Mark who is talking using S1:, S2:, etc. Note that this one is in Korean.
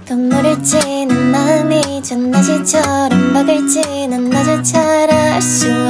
S1: 눈물일지 난 마음이 전낮이처럼 막을지 난 나조차 알 수